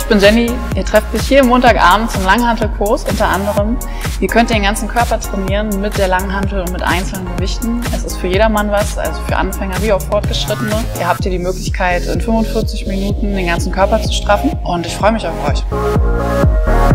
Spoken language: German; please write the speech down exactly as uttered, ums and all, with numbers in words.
bin Jenny, ihr trefft mich hier Montagabend zum Langhantelkurs unter anderem. Hier könnt ihr den ganzen Körper trainieren mit der Langhantel und mit einzelnen Gewichten. Es ist für jedermann was, also für Anfänger wie auch Fortgeschrittene. Ihr habt hier die Möglichkeit, in fünfundvierzig Minuten den ganzen Körper zu straffen und ich freue mich auf euch.